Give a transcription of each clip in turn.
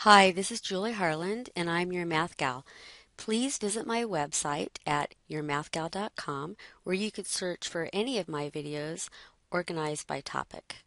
Hi, this is Julie Harland, and I'm your Math Gal. Please visit my website at yourmathgal.com, where you could search for any of my videos organized by topic.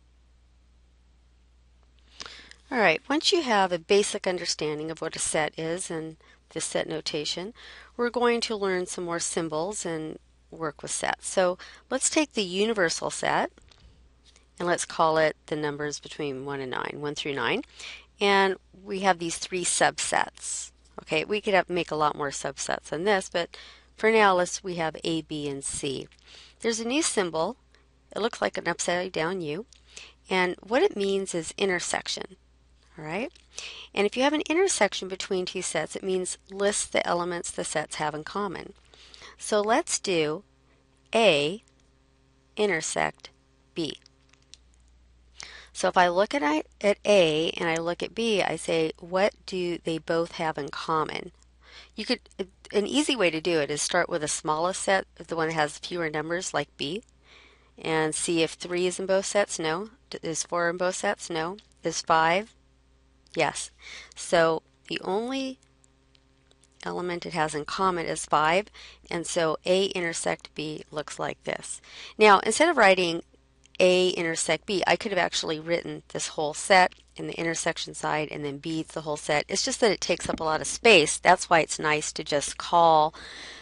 All right, once you have a basic understanding of what a set is and the set notation, we're going to learn some more symbols and work with sets. So let's take the universal set, and let's call it the numbers between 1 and 9, 1 through 9. And we have these three subsets. Okay, we could make a lot more subsets than this, but for now, we have A, B, and C. There's a new symbol. It looks like an upside down U, and what it means is intersection. All right, and if you have an intersection between two sets, it means list the elements the sets have in common. So let's do A intersect B. So if I look at A and I look at B, I say, what do they both have in common? An easy way to do it is start with the smallest set, the one that has fewer numbers, like B, and see if 3 is in both sets. No. Is 4 in both sets? No. Is 5? Yes. So the only element it has in common is 5, and so A intersect B looks like this. Now, instead of writing A intersect B, I could have actually written this whole set in the intersection side and then B the whole set. It's just that it takes up a lot of space. That's why it's nice to just call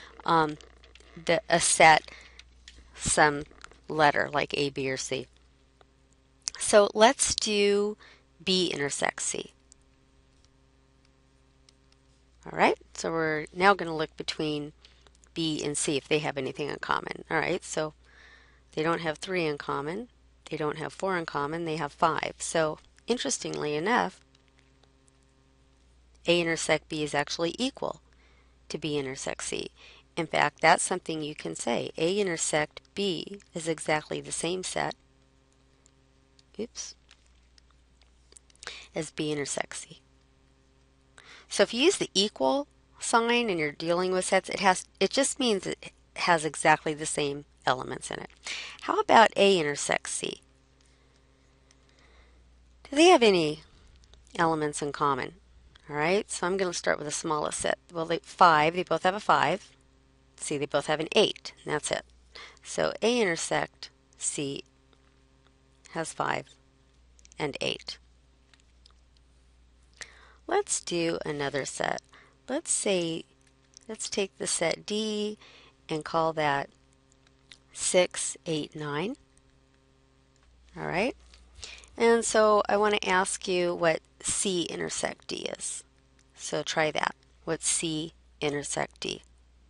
a set some letter like A, B, or C. So let's do B intersect C. All right, so we're now going to look between B and C if they have anything in common. All right, so they don't have 3 in common. They don't have 4 in common. They have 5. So interestingly enough, A intersect B is actually equal to B intersect C. In fact, that's something you can say. A intersect B is exactly the same set, as B intersect C. So if you use the equal sign and you're dealing with sets, it just means it has exactly the same elements in it. How about A intersect C? Do they have any elements in common? All right, so I'm going to start with the smallest set. Well, 5, they both have a 5. C, they both have an 8, and that's it. So A intersect C has 5 and 8. Let's do another set. Let's take the set D and call that 6, 8, 9. All right. And so I want to ask you what C intersect D is. So try that. What's C intersect D?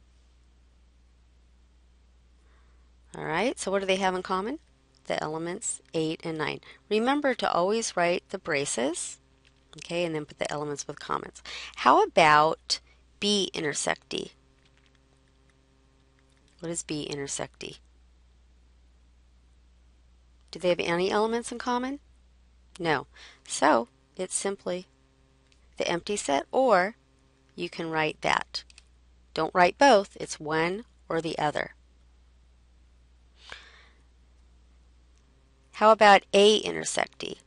All right, so what do they have in common? The elements 8 and 9. Remember to always write the braces, okay, and then put the elements with comments. How about B intersect D? What is B intersect D? Do they have any elements in common? No. So it's simply the empty set, or you can write that. Don't write both, it's one or the other. How about A intersect D?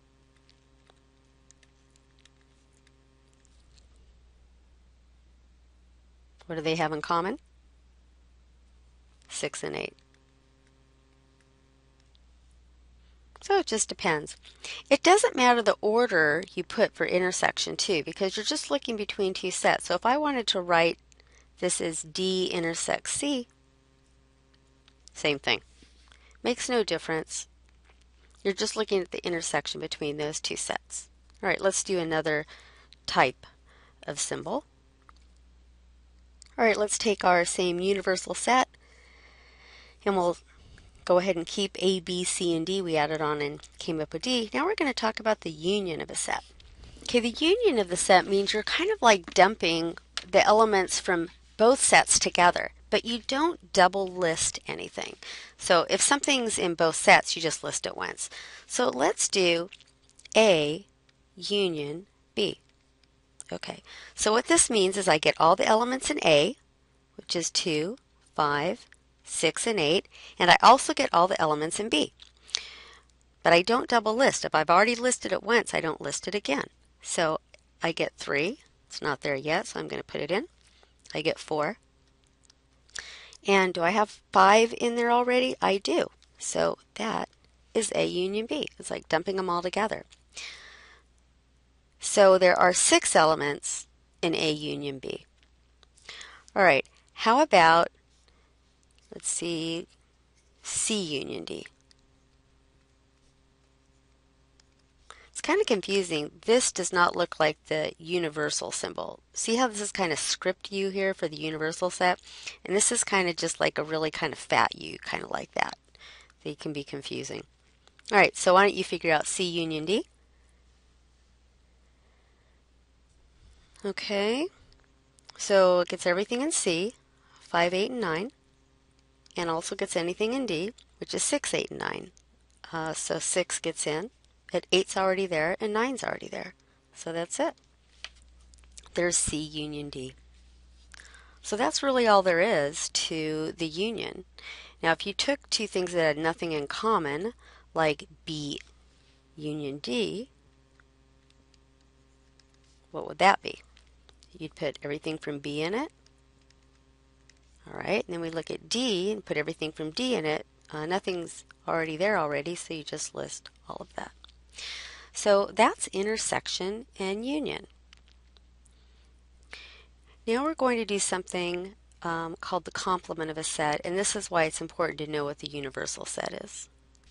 What do they have in common? 6 and 8. So it just depends. It doesn't matter the order you put for intersection too, because you're just looking between two sets. So if I wanted to write this as D intersect C, same thing. Makes no difference. You're just looking at the intersection between those two sets. All right, let's do another type of symbol. All right, let's take our same universal set, and we'll go ahead and keep A, B, C, and D. We added on and came up with D. Now we're going to talk about the union of a set. Okay, the union of the set means you're kind of like dumping the elements from both sets together, but you don't double list anything. So if something's in both sets, you just list it once. So let's do A union B. Okay, so what this means is I get all the elements in A, which is 2, 5, 6, and 8, and I also get all the elements in B. But I don't double list. If I've already listed it once, I don't list it again. So I get 3. It's not there yet, so I'm going to put it in. I get 4. And do I have 5 in there already? I do. So that is A union B. It's like dumping them all together. So there are 6 elements in A union B. All right, how about, let's see, C union D? It's kind of confusing. This does not look like the universal symbol. See how this is kind of script U here for the universal set? And this is kind of just like a really kind of fat U, kind of like that. They can be confusing. All right, so why don't you figure out C union D? Okay, so it gets everything in C, 5, 8, and 9, and also gets anything in D, which is 6, 8, and 9. So 6 gets in, but 8's already there, and 9's already there. So that's it. There's C union D. So that's really all there is to the union. Now, if you took two things that had nothing in common, like B union D, what would that be? You'd put everything from B in it. All right, and then we look at D and put everything from D in it. Nothing's already there already, so you just list all of that. So that's intersection and union. Now we're going to do something called the complement of a set, and this is why it's important to know what the universal set is.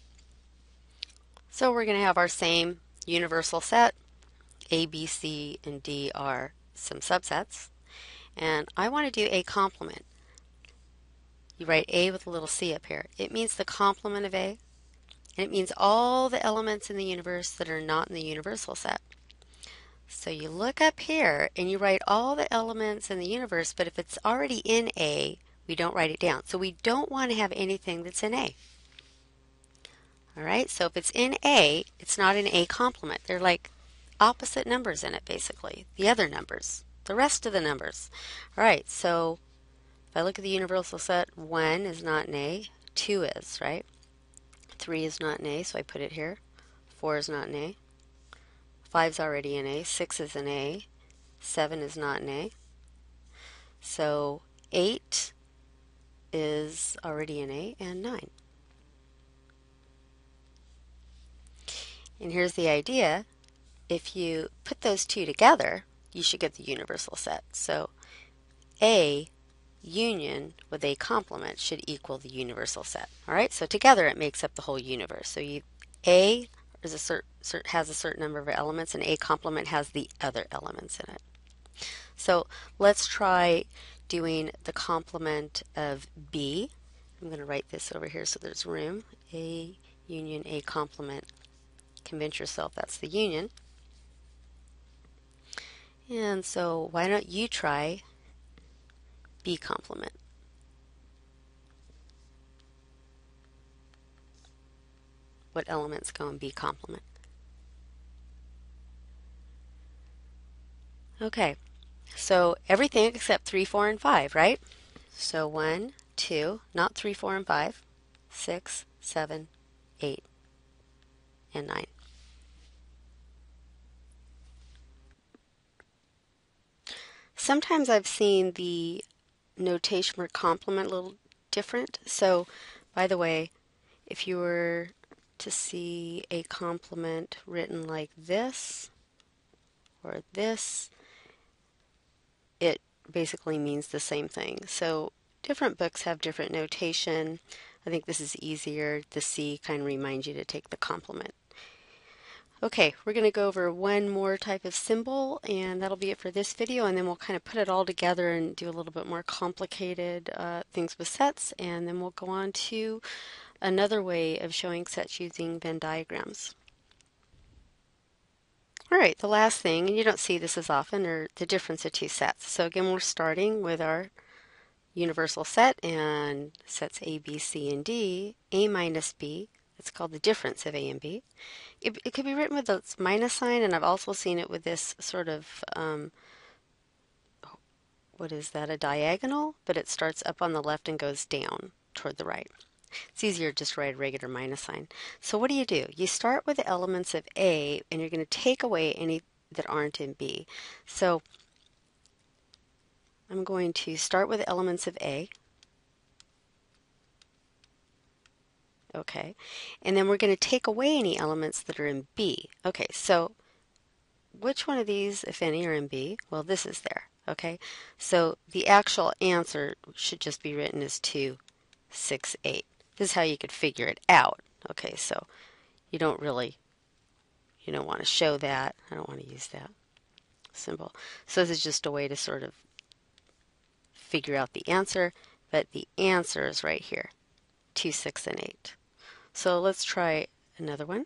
So we're going to have our same universal set. A, B, C, and D are some subsets. And I want to do a complement. You write A with a little c up here. It means the complement of A, and it means all the elements in the universe that are not in the universal set. So you look up here and you write all the elements in the universe, but if it's already in A, we don't write it down. So we don't want to have anything that's in A. All right, so if it's in A, it's not an A complement. They're like opposite numbers in it, basically. The other numbers, the rest of the numbers. All right, so if I look at the universal set, 1 is not an A, 2 is, right? 3 is not an A, so I put it here. 4 is not an A. 5 is already an A. 6 is an A. 7 is not an A. So 8 is already an A, and 9. And here's the idea. If you put those two together, you should get the universal set. So A union with A complement should equal the universal set. All right, so together it makes up the whole universe. So A is has a certain number of elements, and A complement has the other elements in it. So let's try doing the complement of B. I'm going to write this over here so there's room. A union A complement. Convince yourself that's the union. And so why don't you try B complement? What elements go in B complement? Okay, so everything except 3, 4, and 5, right? So 1, 2, not 3, 4, and 5, 6, 7, 8, and 9. Sometimes I've seen the notation for complement a little different. So, by the way, if you were to see a complement written like this or this, it basically means the same thing. So different books have different notation. I think this is easier. The C kind of reminds you to take the complement. Okay, we're going to go over one more type of symbol, and that'll be it for this video, and then we'll kind of put it all together and do a little bit more complicated things with sets, and then we'll go on to another way of showing sets using Venn diagrams. All right, the last thing, and you don't see this as often, are the difference of two sets. So again, we're starting with our universal set, and sets A, B, C, and D. A minus B, it's called the difference of A and B. It could be written with a minus sign, and I've also seen it with this sort of, what is that, a diagonal? But it starts up on the left and goes down toward the right. It's easier just to write a regular minus sign. So what do? You start with the elements of A, and you're going to take away any that aren't in B. So I'm going to start with elements of A. Okay, and then we're going to take away any elements that are in B. Okay, so which one of these, if any, are in B? Well, this is there. Okay, so the actual answer should just be written as 2, 6, 8. This is how you could figure it out. Okay, so you don't want to show that. I don't want to use that symbol. So this is just a way to sort of figure out the answer, but the answer is right here, 2, 6, and 8. So let's try another one.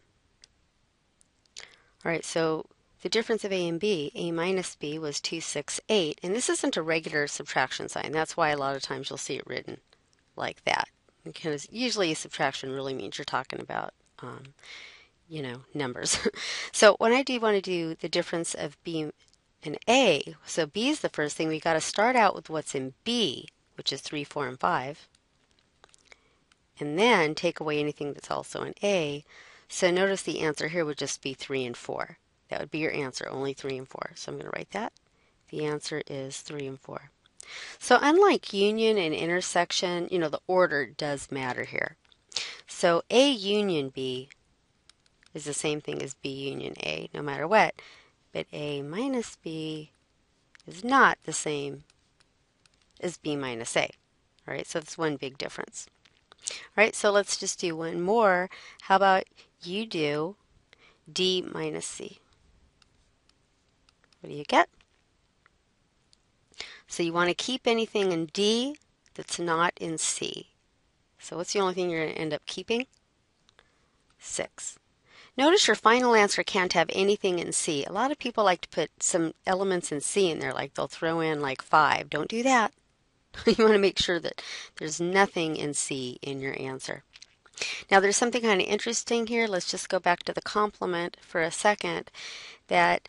All right, so the difference of A and B, A minus B was 2, 6, 8, and this isn't a regular subtraction sign. That's why a lot of times you'll see it written like that, because usually subtraction really means you're talking about numbers. So when I do want to do the difference of B and A, so B is the first thing, we got to start out with what's in B, which is 3, 4, and 5, and then take away anything that's also in A. So notice the answer here would just be 3 and 4. That would be your answer, only 3 and 4. So I'm going to write that. The answer is 3 and 4. So unlike union and intersection, the order does matter here. So A union B is the same thing as B union A, no matter what. But A minus B is not the same as B minus A. All right, so that's one big difference. All right, so let's just do one more. How about you do D minus C? What do you get? So you want to keep anything in D that's not in C. So what's the only thing you're going to end up keeping? 6. Notice your final answer can't have anything in C. A lot of people like to put some elements in C in there, like they'll throw in like 5. Don't do that. You want to make sure that there's nothing in C in your answer. Now there's something kind of interesting here. Let's just go back to the complement for a second. That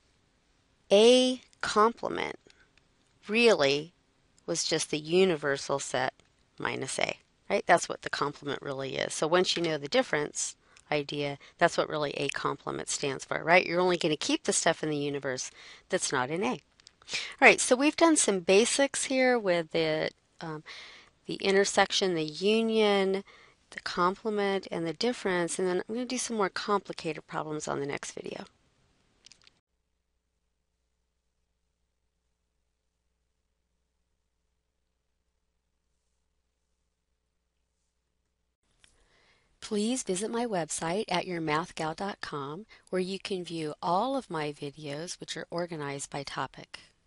A complement really was just the universal set minus A, right? That's what the complement really is. So once you know the difference idea, that's what really A complement stands for, right? You're only going to keep the stuff in the universe that's not in A. All right, so we've done some basics here with the intersection, the union, the complement, and the difference, and then I'm going to do some more complicated problems on the next video. Please visit my website at yourmathgal.com, where you can view all of my videos, which are organized by topic.